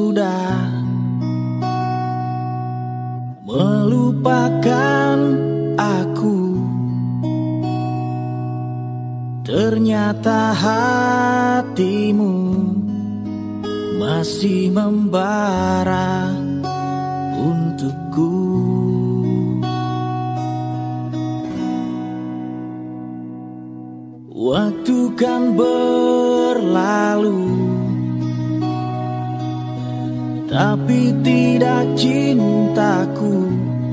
sudah melupakan aku, ternyata hatimu masih membara untukku. Waktu kan berlalu, tapi tidak cintaku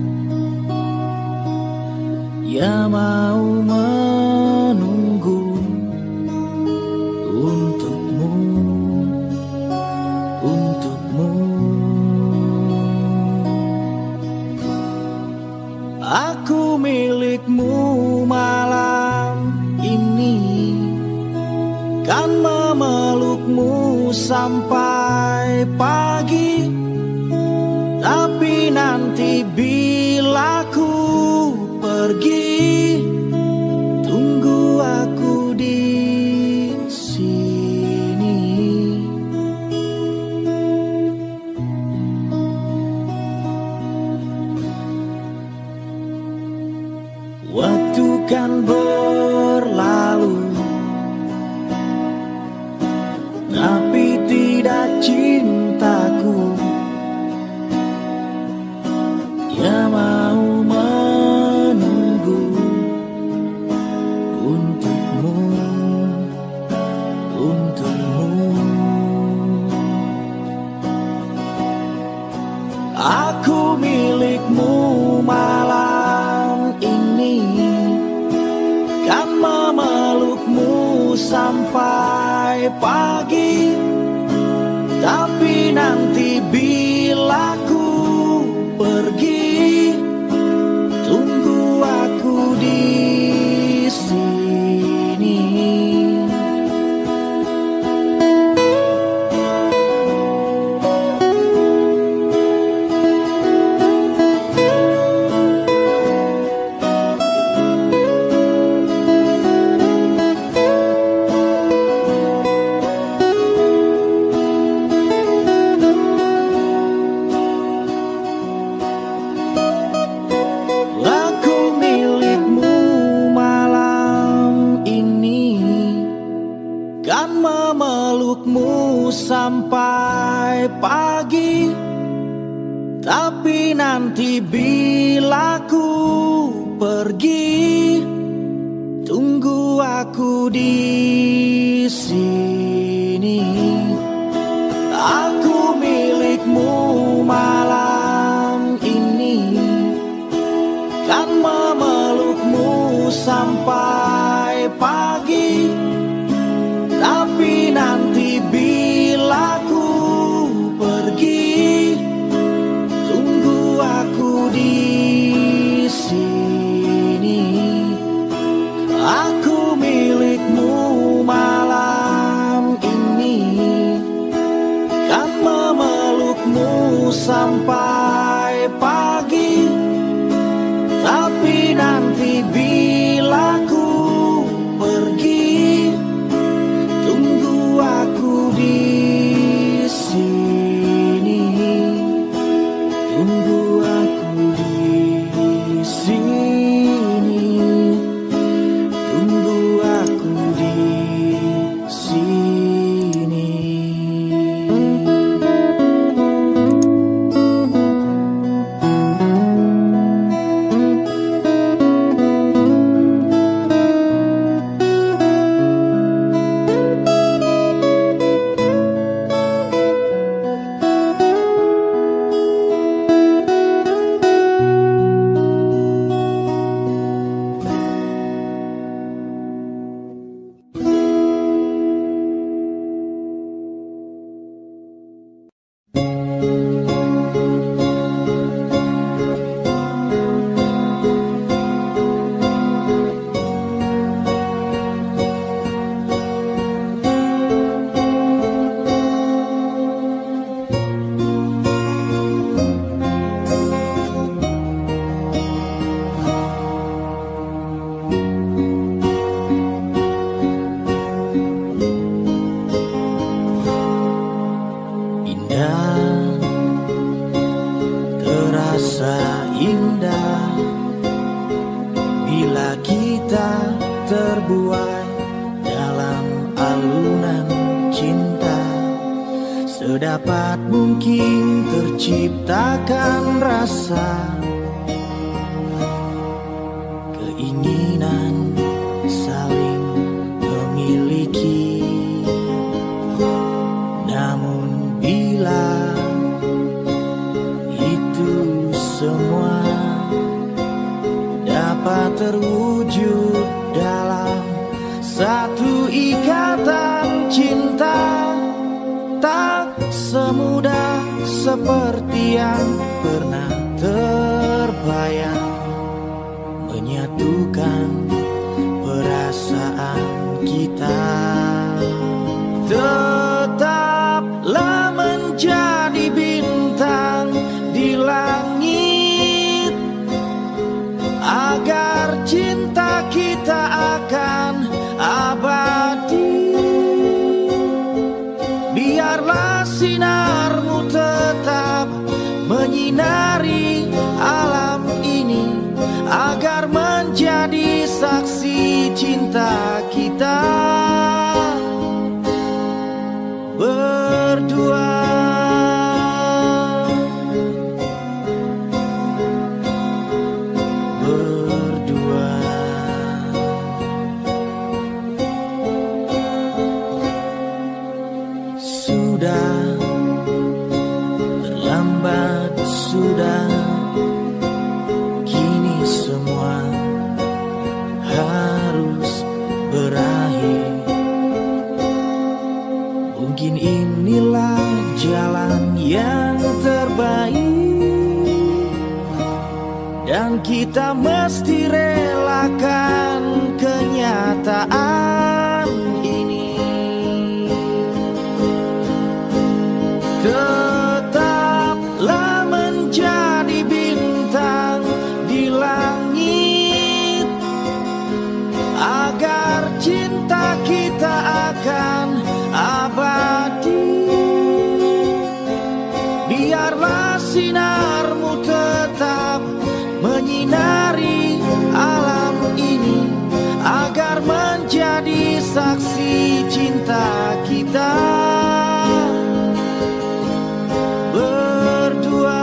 yang mau menunggu untukmu, untukmu. Aku milikmu malam ini, kan memelukmu sampai pagi. Tapi nanti bila ku pergi, tunggu aku di sini. Waktu kan berlalu, tapi tidak cintaku yang mau menunggu untukmu, untukmu. Aku milikmu malam ini, kan memelukmu sampai pagi. Tapi nanti bila ku pergi, tunggu aku di sini. Sampai pagi, tapi nanti bila ku pergi, tunggu aku di sini. Aku milikmu malam ini, kan memelukmu sampai pagi. Tapi nanti bila ku pergi, tunggu aku di sini. Aku milikmu malam ini, kan memelukmu sampai pagi. Tapi nanti bila ku pergi, tunggu aku di sini. Tunggu aku di sini. Tunggu aku di sini. dan terasa indah bila kita terbuai dalam alunan cinta. Sedapat mungkin terciptakan rasa keinginan saling memiliki. Namun bila itu semua dapat terwujud dalam satu ikatan cinta, tak semudah seperti yang pernah terbayang menyatukan perasaan kita. Tetaplah menjadi bintang di langit, agar cinta kita akan abadi. Biarlah sinarmu tetap menyinari alam ini, agar menjadi saksi cinta kita berdua. Sudah terlambat, sudah, kini semua harus berakhir. Mungkin inilah jalan yang terbaik, dan kita mesti relakan kenyataan ini. Tetaplah menjadi bintang di langit, agar cinta kita akan abadi. Biarlah sinarmu tetap menyinari alam ini, agar menjadi saksi cinta kita berdua.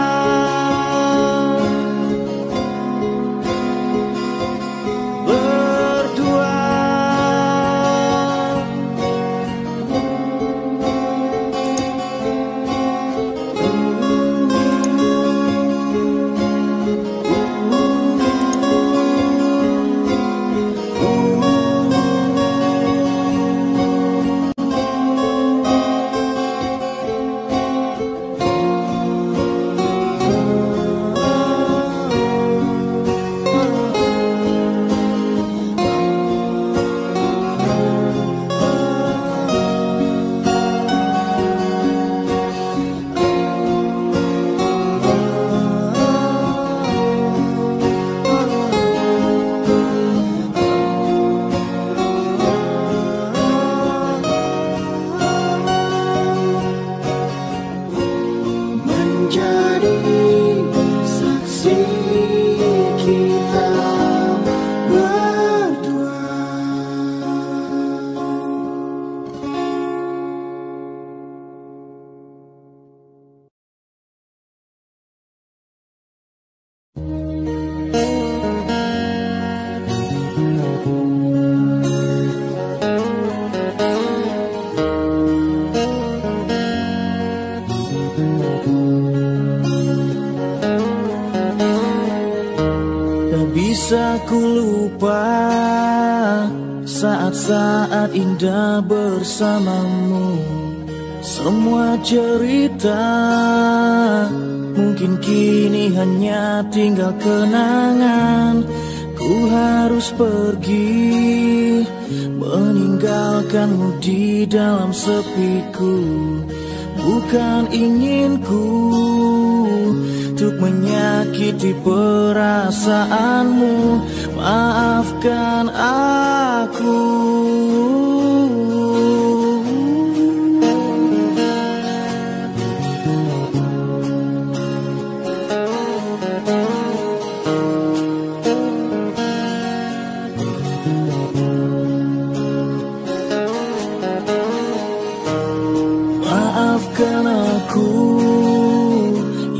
Bisa ku lupa saat-saat indah bersamamu. Semua cerita mungkin kini hanya tinggal kenangan. Ku harus pergi meninggalkanmu di dalam sepiku. Bukan inginku untuk menyakiti perasaanmu. Maafkan aku.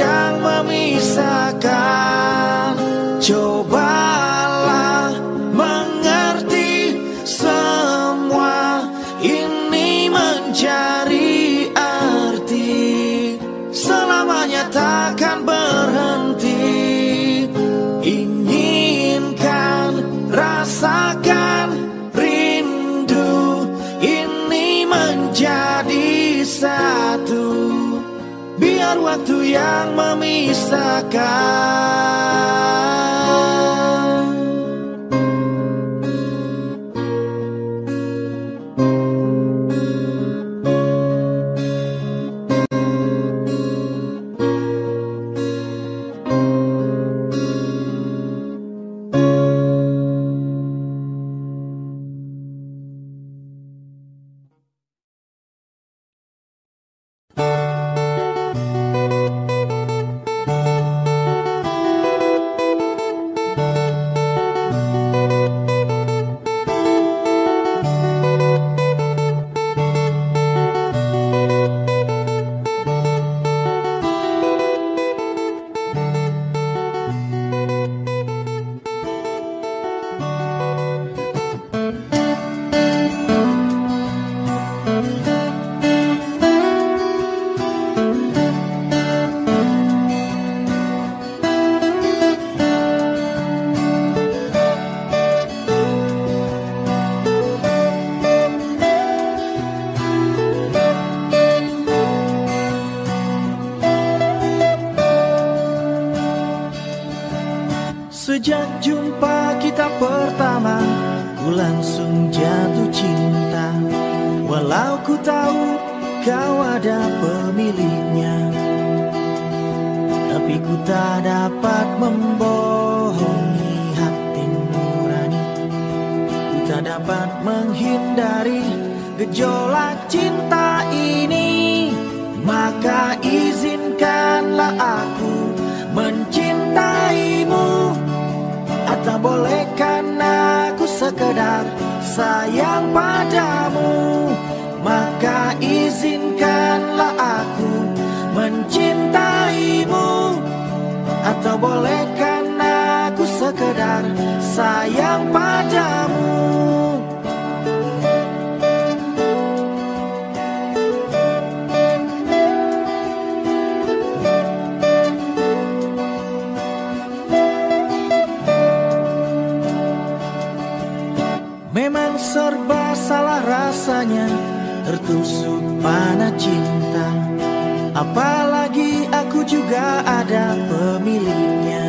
yang memisahkan. Cobalah mengerti, semua ini mencari arti, selamanya takkan berhenti. Inginkan, rasakan, rindu ini menjadi satu, biar waktu yang memisahkan. Sejak jumpa kita pertama, ku langsung jatuh cinta. Walau ku tahu kau ada pemiliknya, tapi ku tak dapat membohongi hati nurani. Ku tak dapat menghindari gejolak cinta ini. Maka izinkanlah aku mencintaimu. Atau bolehkan aku sekedar sayang padamu. Maka izinkanlah aku mencintaimu. Atau bolehkan aku sekedar sayang padamu. Memang serba salah rasanya tertusuk panah cinta. Apalagi aku juga ada pemiliknya,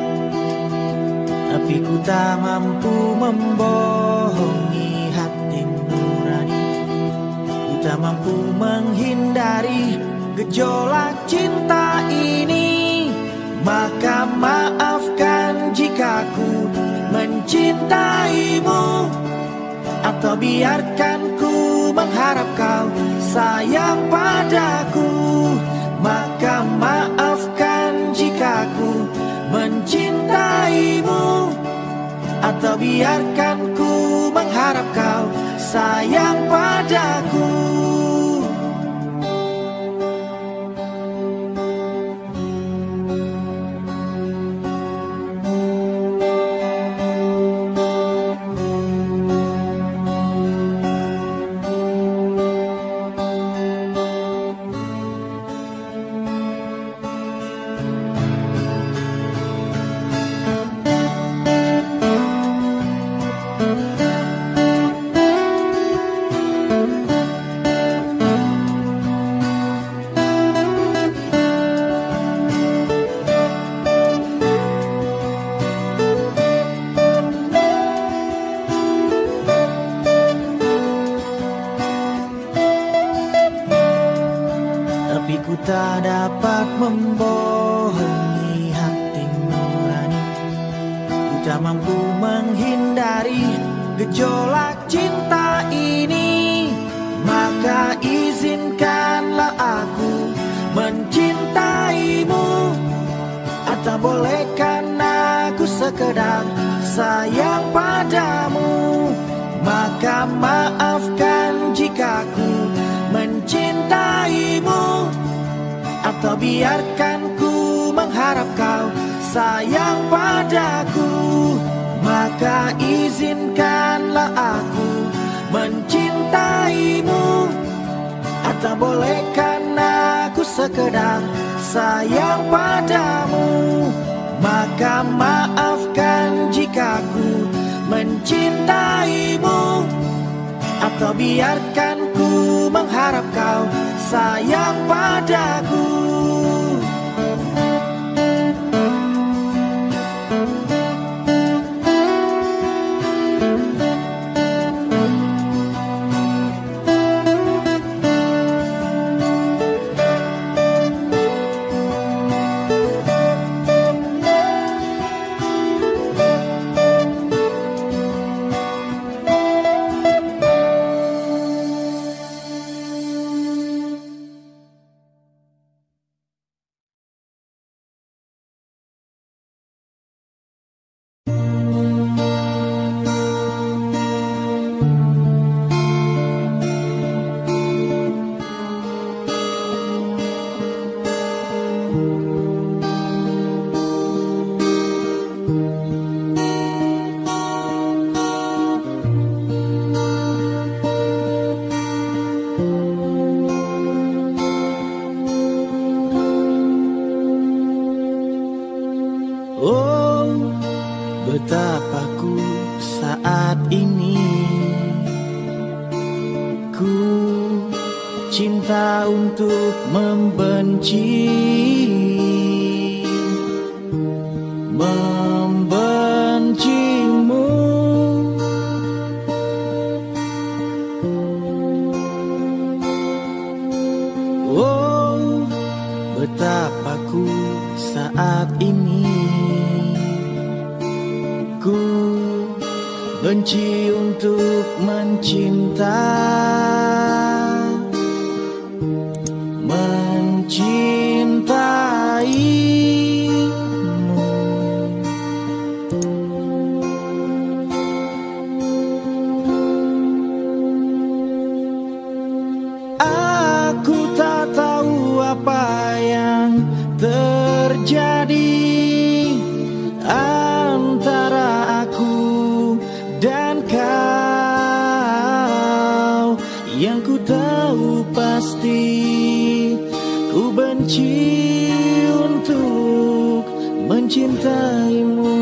tapi ku tak mampu membohongi hati nurani. Ku tak mampu menghindari gejolak cinta ini. Maka maafkan jika ku mencintaimu, atau biarkan ku mengharap kau sayang padaku. Maka maafkan jika ku mencintaimu, atau biarkan ku mengharap kau sayang padaku. Ku tak dapat membohongi hati nurani. Ku tak mampu menghindari gejolak cinta ini. Maka izinkanlah aku mencintaimu, atau bolehkan aku sekedar sayang padamu. Maka maafkan jika ku mencintaimu, atau biarkan ku mengharap kau sayang padaku. Maka izinkanlah aku mencintaimu. Atau bolehkan aku sekedar sayang padamu. Maka maafkan jika ku mencintaimu. Atau biarkan ku mengharap kau sayang padaku. Betapa ku saat ini ku cinta untuk membenci, membencimu. Oh, betapa ku saat ini ku benci untuk mencinta, mencintaimu. Aku tak tahu apa yang terjadi antara aku dan kau. Yang ku tahu pasti ku benci untuk mencintaimu.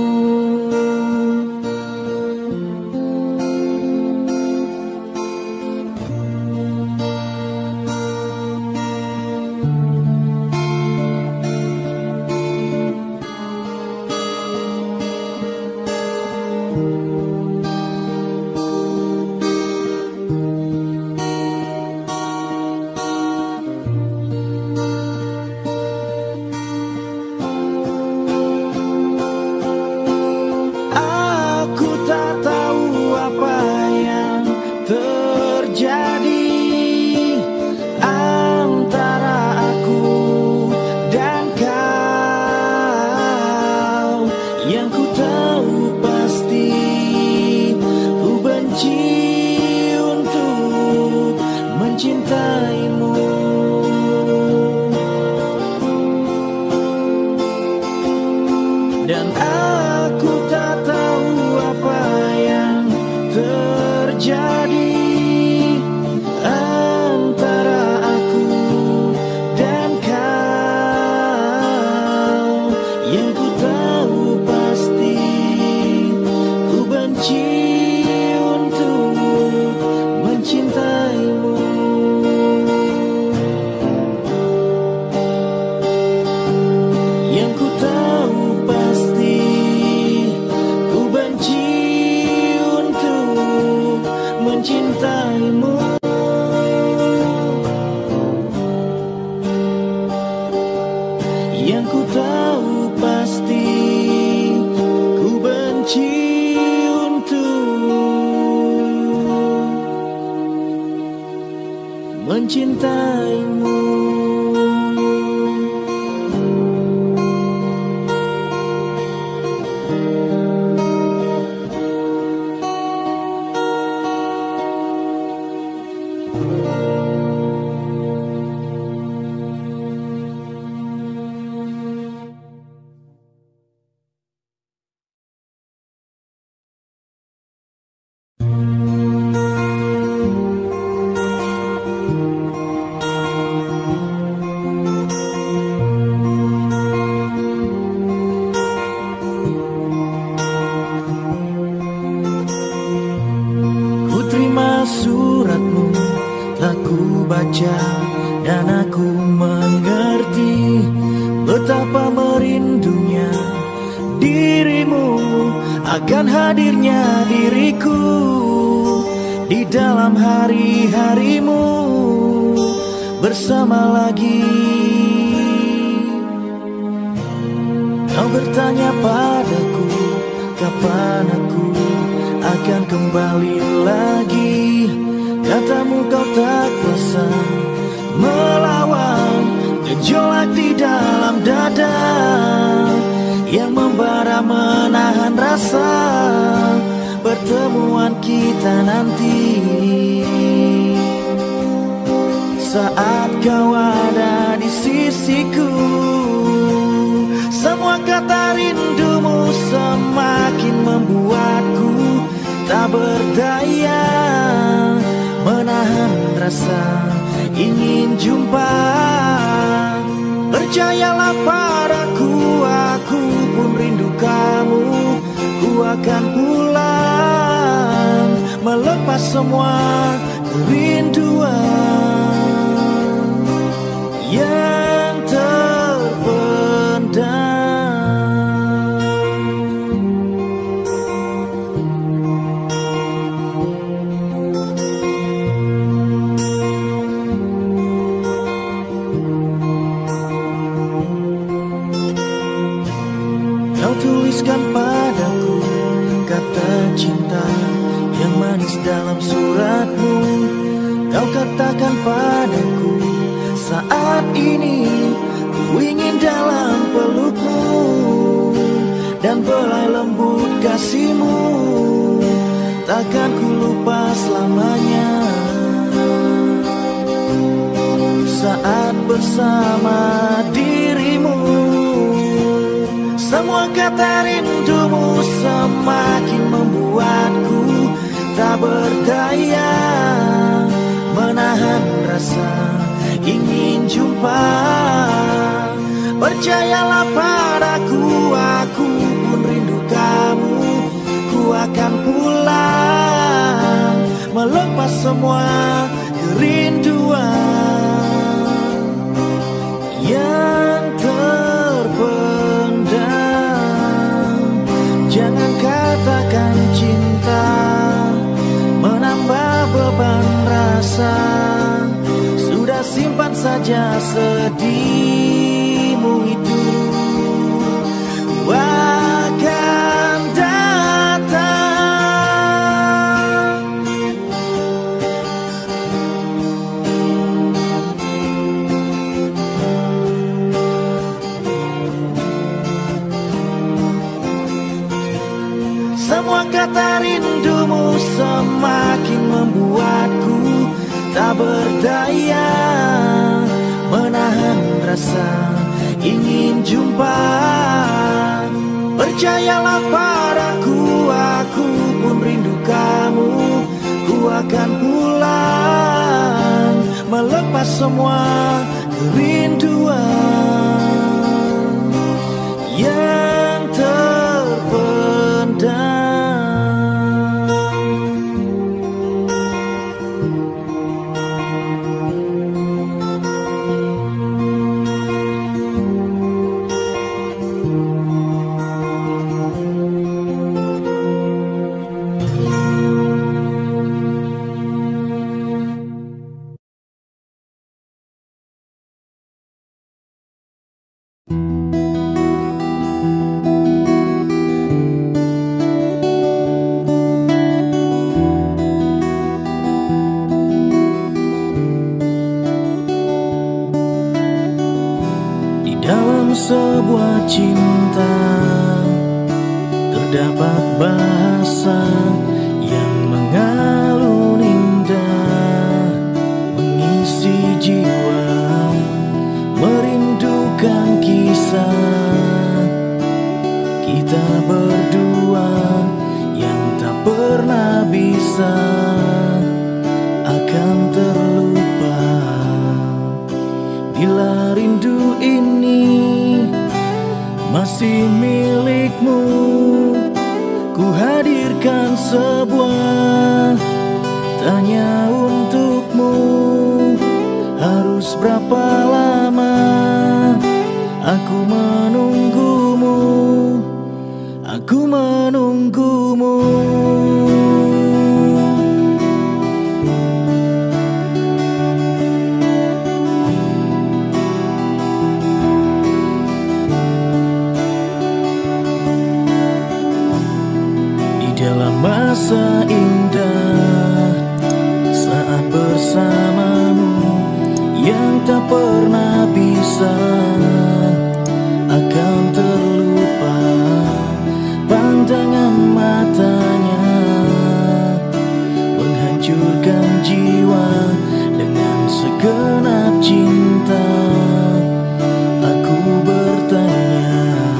Mencintaimu. Dan aku tak tahu apa yang terjadi antara aku dan kau. Yang ku tahu pasti ku benci untuk mencintaimu. Mencintaimu. Yang ku tahu pasti ku benci untuk mencintaimu. suratmu telah ku baca dan aku mengerti betapa merindunya dirimu akan hadirnya diriku di dalam hari-harimu bersama lagi. Kau bertanya padaku kapan aku akan kembali lagi. Katamu kau tak kuasa melawan gejolak di dalam dada yang membara menahan rasa pertemuan kita nanti. Saat kau ada di sisiku, semua kata rindumu semakin membuatku tak berdaya menahan rasa ingin jumpa. Percayalah padaku, aku pun rindu kamu. Ku akan pulang melepas semua kerinduan yang terpendam. Kau tuliskan padaku kata cinta yang manis dalam suratmu. Kau katakan padaku saat ini ku ingin dalam pelukmu dan belai lembut kasihmu takkan ku lupa selamanya. Saat bersama dirimu, semua kata rindumu semakin membuatku tak berdaya menahan rasa ingin jumpa. Percayalah padaku, aku pun rindu kamu. Ku akan pulang melepas semua kerinduan yang terpendam. Jangan katakan cinta menambah beban rasa. Sudah simpan saja sedihmu itu. Ku akan datang. Semua kata rindumu semakin membuatku tak berdaya menahan rasa ingin jumpa. Percayalah padaku, aku pun rindu kamu. Ku akan pulang melepas semua kerinduan yang terpendam. Dalam sebuah cinta terdapat bahasa yang mengalun indah, mengisi jiwa, merindukan kisah kita berdua yang tak pernah bisa akan terlupa. Bila rindu ini masih milikmu, ku hadirkan sebuah Tanya untukmu, harus berapa lama aku menunggumu, aku menunggumu. Di dalam masa indah saat bersamamu yang tak pernah bisa akan terlupa, pandangan matanya menghancurkan jiwa dengan segenap cinta. Aku bertanya,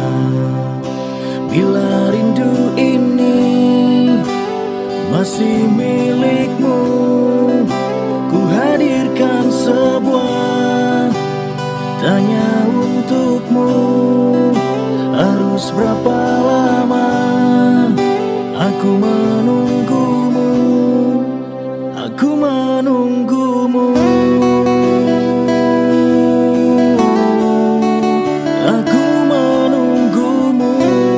bila rindu ini masih milikmu, ku hadirkan sebuah tanya untukmu, harus berapa lama aku menunggumu, aku menunggumu, aku menunggumu.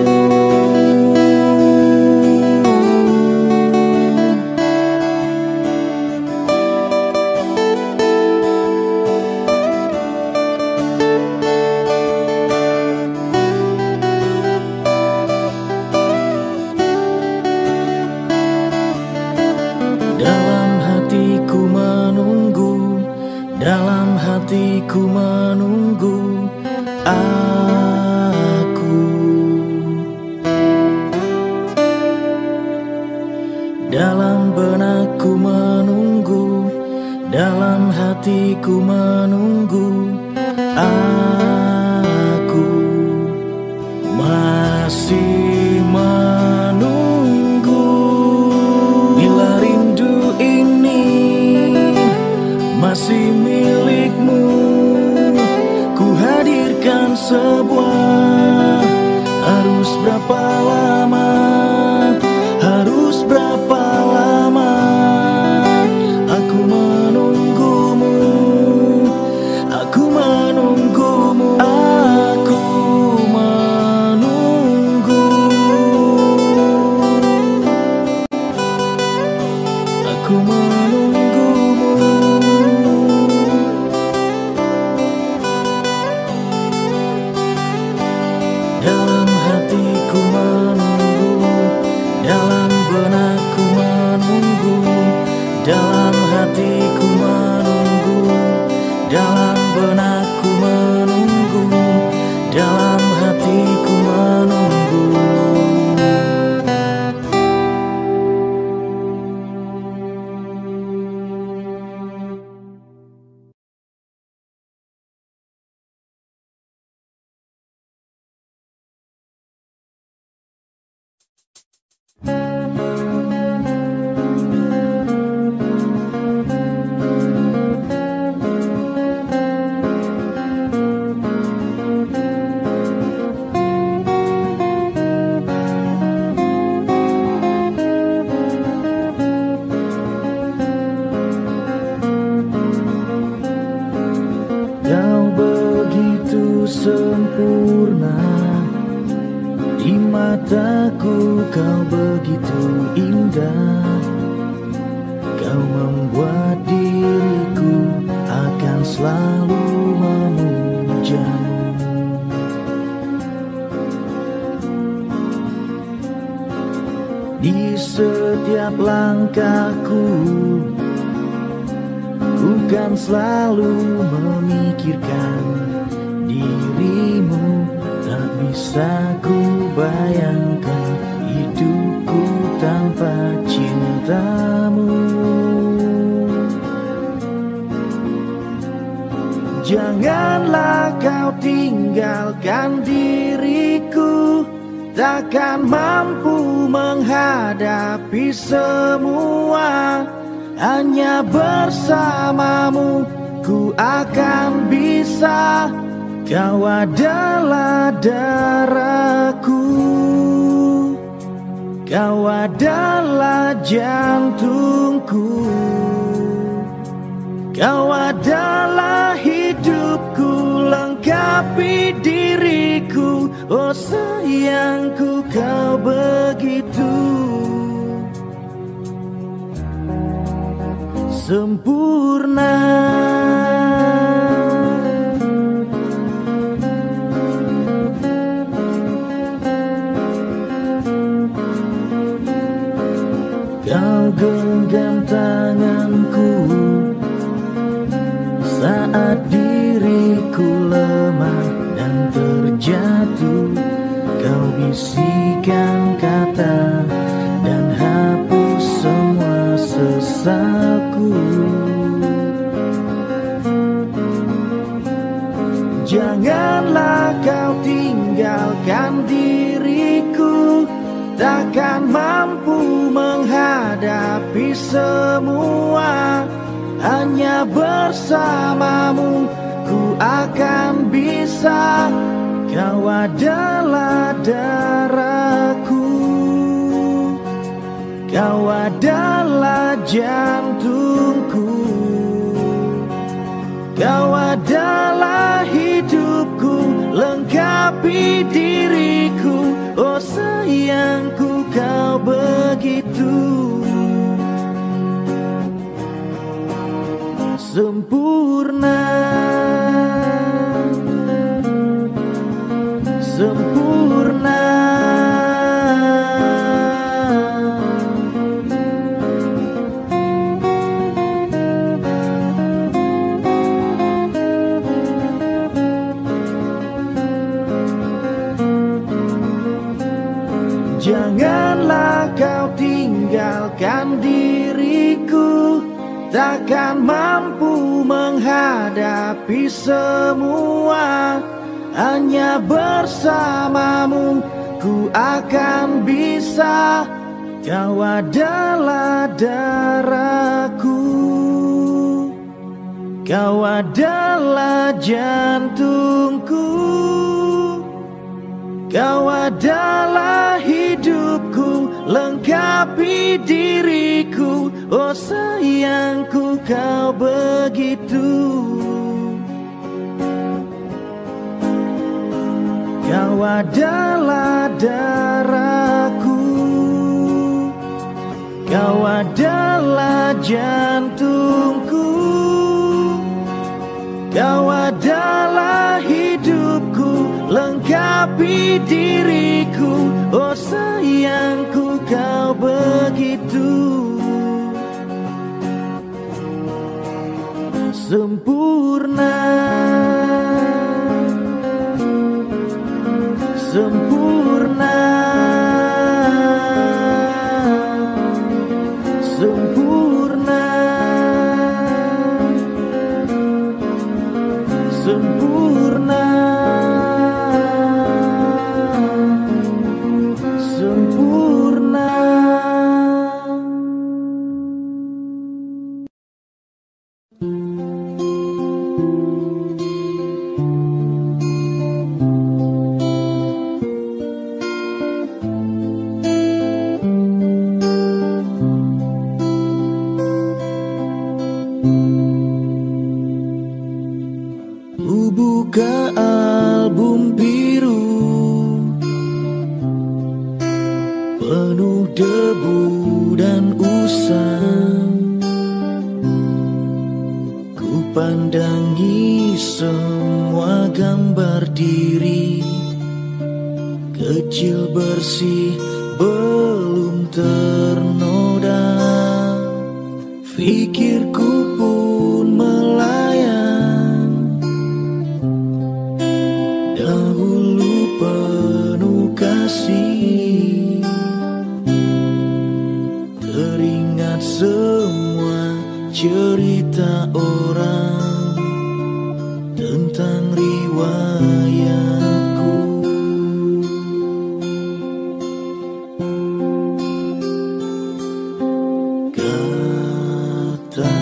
Dalam hatiku menunggu aku. Dalam benakku menunggu, dalam hatiku menunggu aku. Masih menunggu, bila rindu ini masih milikmu, ku hadirkan sebuah, harus berapa lama, harus berapa lama aku menunggumu, aku menunggumu, aku menunggu, aku menunggumu. Dalam hatiku menunggu, dalam benakku menunggu, dalam hatiku menunggu, dalam benakku menunggu, dalam hatiku menunggu. Kau begitu sempurna, di mataku kau begitu indah. Kau membuat diriku akan selalu memujamu. Di setiap langkahku, ku kan selalu memikirkan dirimu. Tak bisa ku bayangkan hidupku tanpa cintamu. Janganlah kau tinggalkan diriku, takkan mampu menghadapi semua. Hanya bersamamu ku akan bisa. Kau adalah darahku, Kau adalah jantungku, kau adalah hidupku, lengkapi diriku. Oh sayangku, kau begitu sempurna. Kau genggam tanganku saat diriku lemah dan terjatuh. Kau bisikan kata dan hapus semua sesalku. Janganlah kau tinggalkan diriku, takkan mampu menghadapi semua. Hanya bersamamu ku akan bisa. Kau adalah darahku, kau adalah jantungku, kau adalah hidupku, lengkapi diriku. Oh sayangku, kau begitu sempurna, sempurna. Janganlah kau tinggalkan diriku, takkan mampu menghadapi semua. Hanya bersamamu ku akan bisa. Kau adalah darahku, kau adalah jantungku, kau adalah hidupku, lengkapi diriku. Oh sayangku, kau begitu. Kau adalah darahku, kau adalah jantungku, kau adalah hidupku, lengkapi diriku. Oh sayangku, kau begitu sempurna, sempurna, sempurna, sempurna, sempurna. Buka album biru penuh debu dan usang. Ku pandangi semua gambar diri kecil bersih belum ternoda. Fikirku pun melayang, dahulu penuh kasih. Teringat semua cerita orang tentang riwayatku. Kata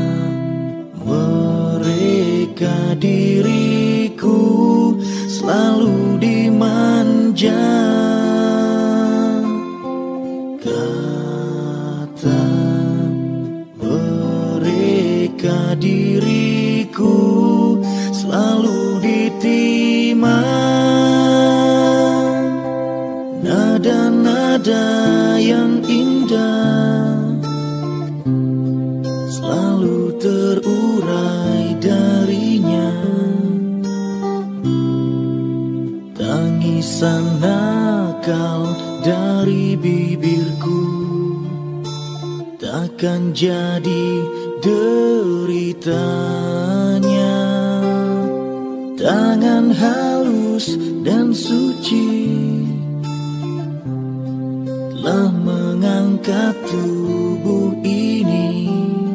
mereka diriku selalu dimanja, diriku selalu ditimang nada-nada yang indah, selalu terurai darinya. Tangisan nakal dari bibirku takkan jadi deritanya. Tangan halus dan suci telah mengangkat tubuh ini.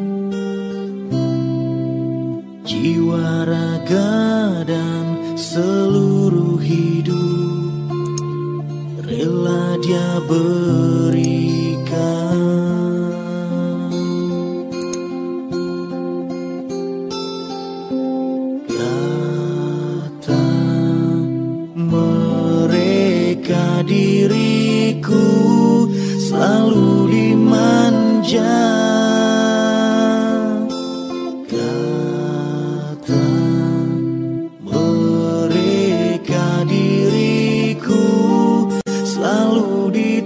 Jiwa, raga, dan seluruh hidup rela dia berikan. Kata mereka diriku selalu dimanja. Kata mereka diriku selalu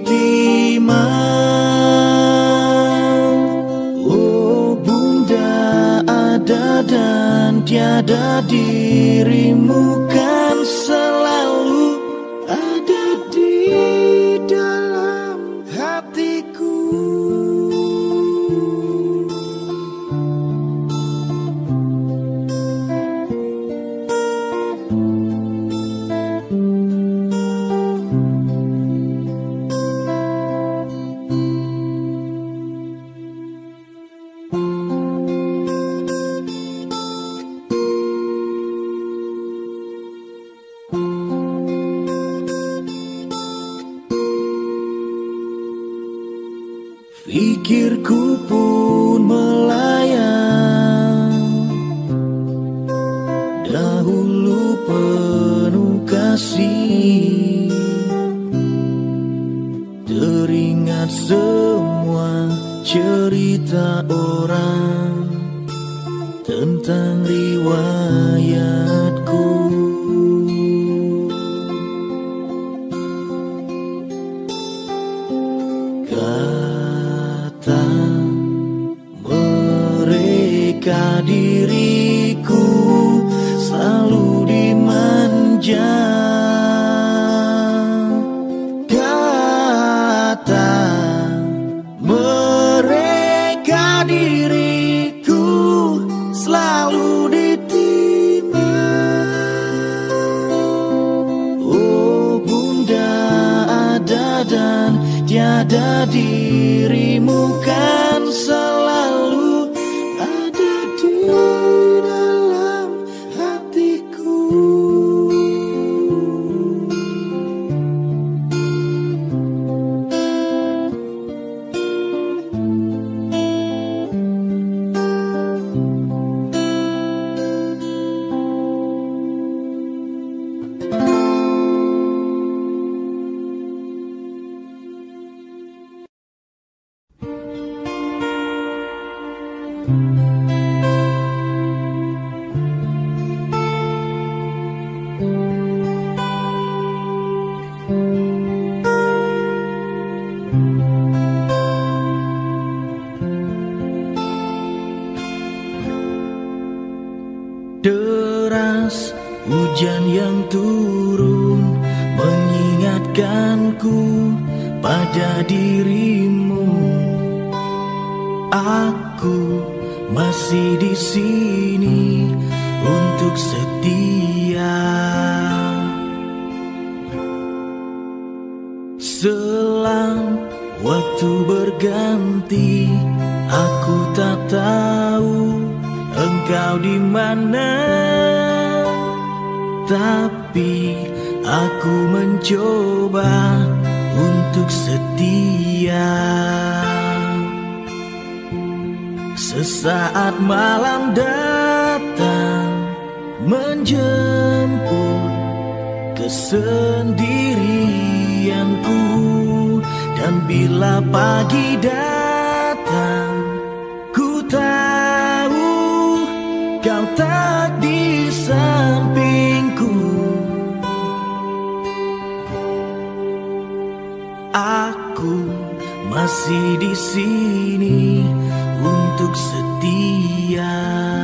ditimang. Oh bunda, ada dan tiada dirimu kan selalu ada di dalam hatiku. Pikirku pun melayang, dahulu penuh kasih. Teringat semua cerita orang tentang riwayatku. Kata mereka diriku selalu dimanja. Kata mereka diriku selalu ditimang. Oh bunda, ada dan tiada dirimu kan selalu ada di dalam hatiku. Deras hujan yang turun mengingatkanku pada dirimu. Aku masih di sini untuk setia. Selang waktu berganti, aku tak tahu engkau di mana, tapi aku mencoba untuk setia. Sesaat malam datang menjemput kesendirianku, dan bila pagi datang ku tahu kau tak di sampingku. Aku masih di sini untuk setia.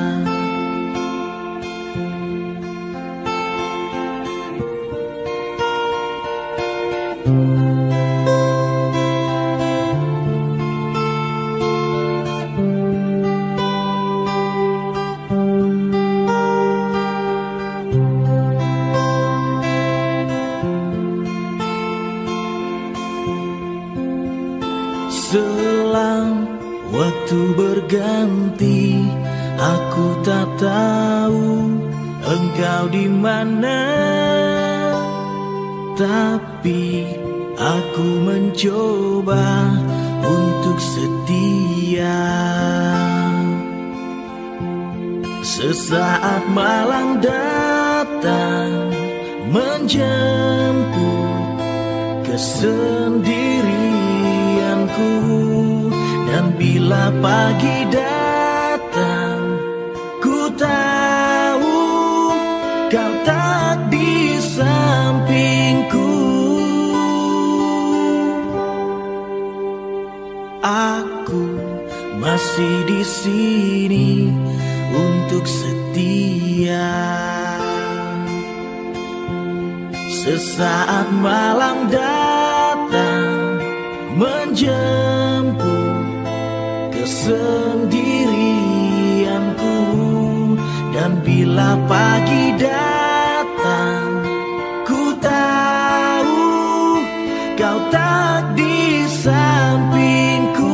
Selang waktu berganti, aku tak tahu engkau di mana. Tapi aku mencoba untuk setia. Sesaat malam datang menjemput kesendirianku, dan bila pagi datang, ku tahu kau tak di sampingku. Aku masih di sini untuk setia. Sesaat malam datang menjemput kesendirianku, dan bila pagi datang, ku tahu kau tak di sampingku.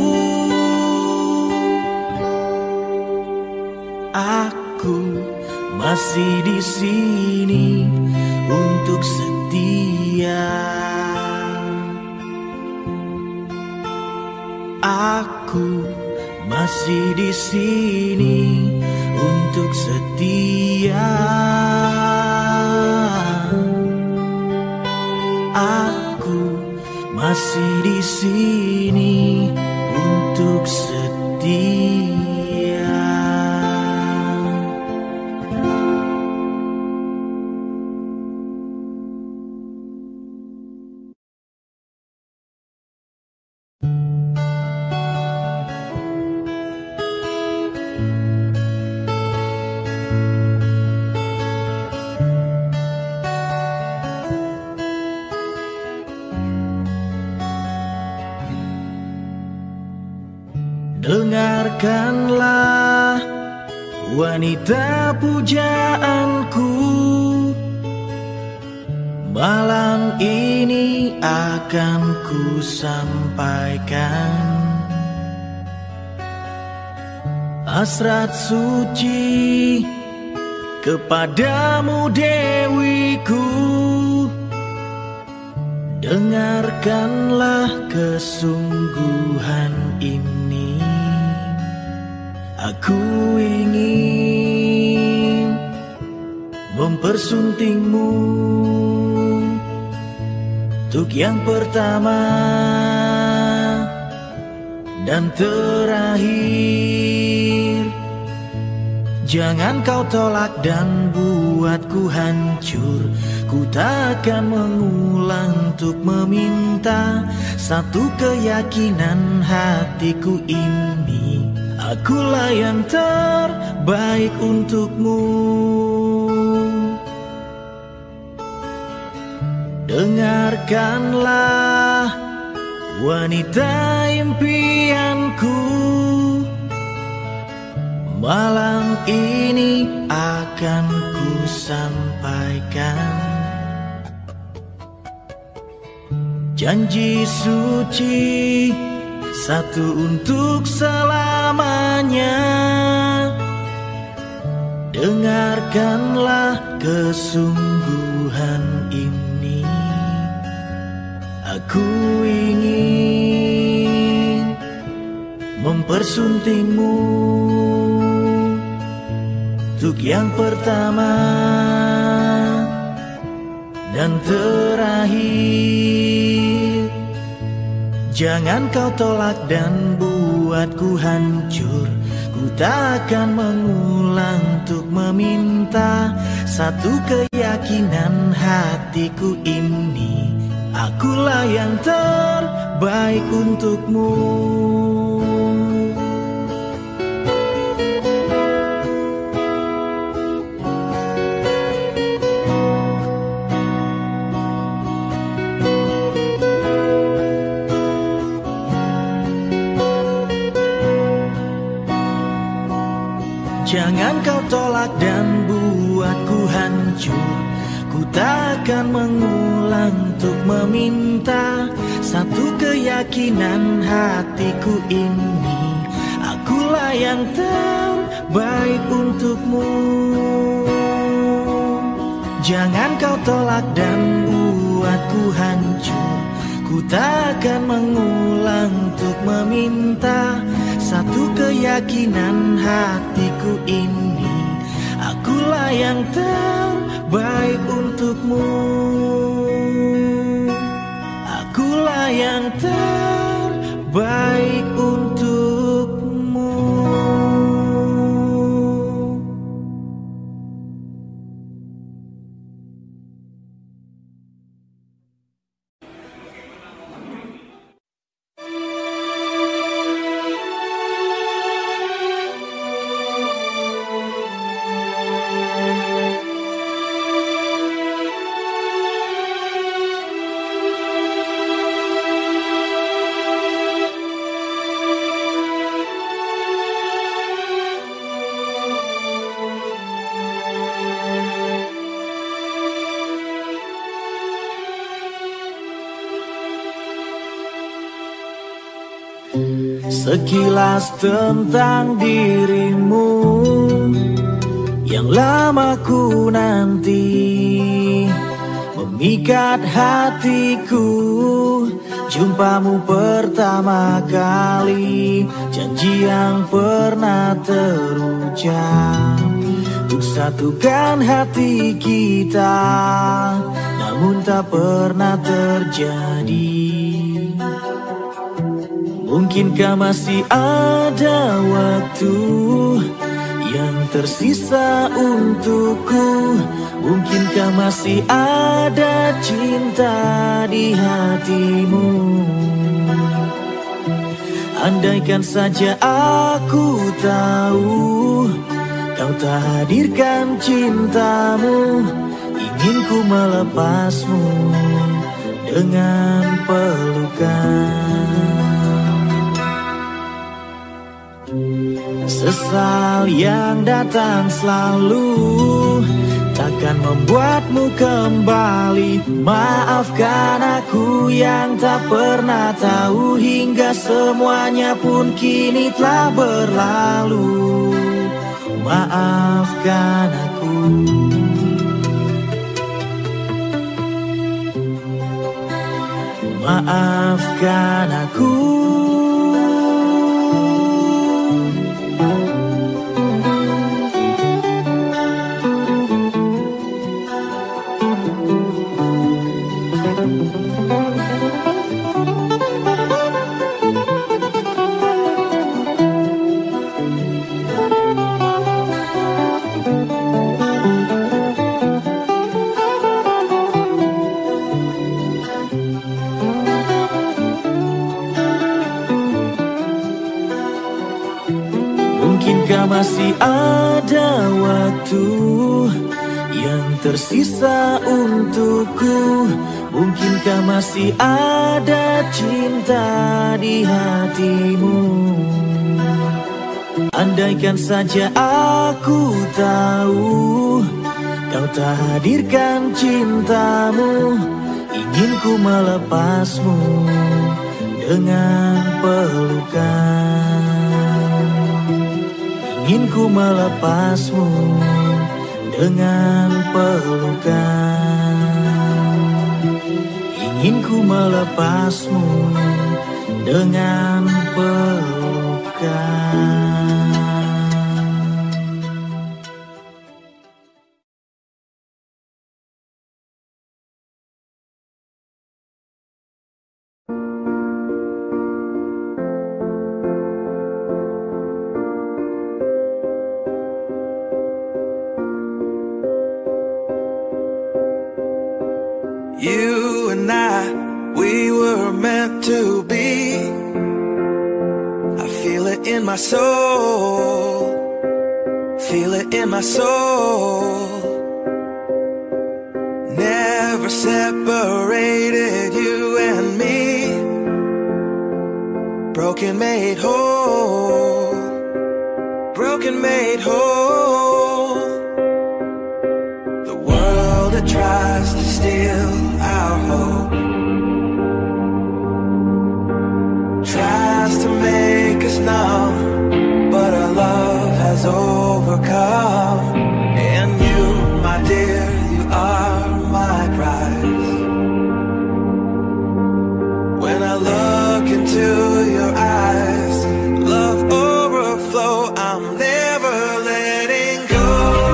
Aku masih di sini untuk setia. Aku masih di sini untuk setia. Aku masih di sini untuk setia. Dengarkanlah wanita pujaanku, malam ini akan ku sampaikan hasrat suci kepadamu dewiku. Dengarkanlah kesungguhan ini. Aku ingin mempersuntingmu untuk yang pertama dan terakhir. Jangan kau tolak dan buatku hancur. Ku takkan mengulang untuk meminta satu keyakinan hatiku ini. Akulah yang terbaik untukmu. Dengarkanlah wanita impianku, malam ini akan ku sampaikan janji suci satu untuk selamanya. Dengarkanlah kesungguhan ini. Aku ingin mempersuntingmu untuk yang pertama dan terakhir. Jangan kau tolak dan buatku hancur. Ku Ku takkan mengulang untuk meminta satu keyakinan hatiku ini. Akulah yang terbaik untukmu. Jangan kau tolak dan buatku hancur. Ku takkan mengulang untuk meminta satu keyakinan hatiku ini. Akulah yang terbaik untukmu. Jangan kau tolak dan buatku hancur. Ku takkan mengulang untuk meminta satu keyakinan hatiku ini. Akulah yang terbaik untukmu. Akulah yang terbaik untukmu. Sekilas tentang dirimu yang lama ku nanti, memikat hatiku jumpamu pertama kali. Janji yang pernah terucap untuk satukan hati kita, namun tak pernah terjadi. Mungkinkah masih ada waktu yang tersisa untukku? Mungkinkah masih ada cinta di hatimu? Andaikan saja aku tahu kau tak hadirkan cintamu, ingin ku melepasmu dengan pelukan. Sesal yang datang selalu takkan membuatmu kembali. Maafkan aku yang tak pernah tahu, hingga semuanya pun kini telah berlalu. Maafkan aku. Maafkan aku. Mungkinkah masih ada waktu yang tersisa untukku? Mungkinkah masih ada cinta di hatimu? Andaikan saja aku tahu kau tak hadirkan cintamu, ingin ku melepasmu dengan pelukan. Ingin ku melepasmu dengan pelukan. Ingin ku melepasmu dengan pelukan. it in my soul, feel it in my soul. Never separated you and me. Broken made whole, broken made whole. The world that tries to steal our hope tries to make us numb, but our love has overcome. And you, my dear, you are my prize. When I look into your eyes, love overflow, I'm never letting go.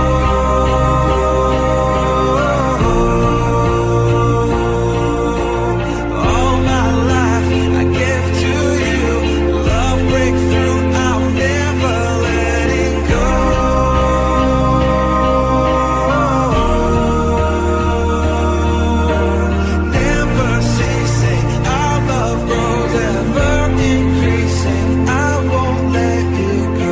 All my life I give to you, love breakthrough, I'm never letting go. Never ceasing, our love grows, ever increasing, I won't let you go.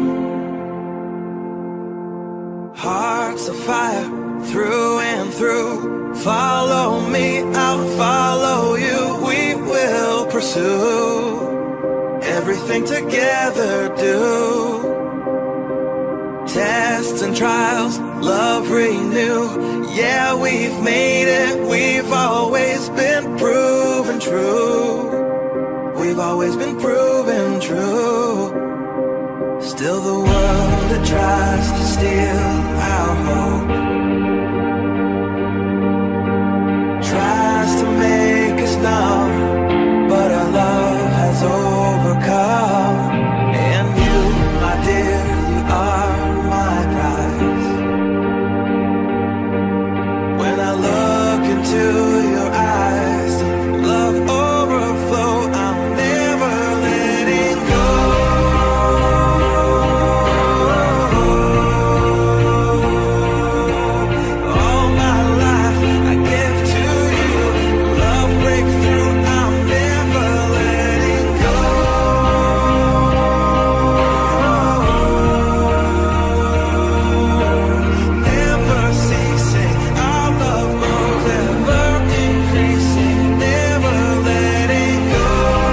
Hearts of fire, through and through. Follow me, I'll follow you. We will pursue everything together, do. Tests and trials, love renew. Yeah, we've made it, we've always been proven true. We've always been proven true. Still the world that tries to steal our hope tries to make us numb, but our love has overcome. And you, my dear, you are my prize. When I look into your eyes, love overflow, I'm never letting go. All my life I give to you, love breakthrough, I'm never letting go. Never ceasing, our love grows, ever increasing, never letting go.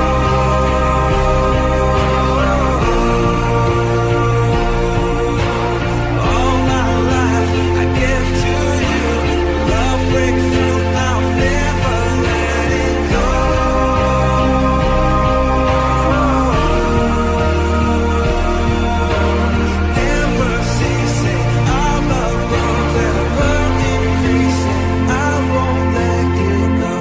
All my life I give to you, love breakthrough, I'm never letting go. Never ceasing, our love grows, ever increasing, I won't let you go.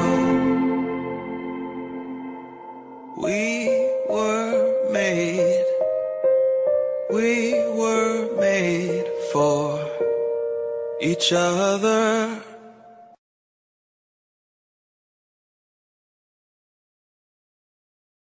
We were made for each other.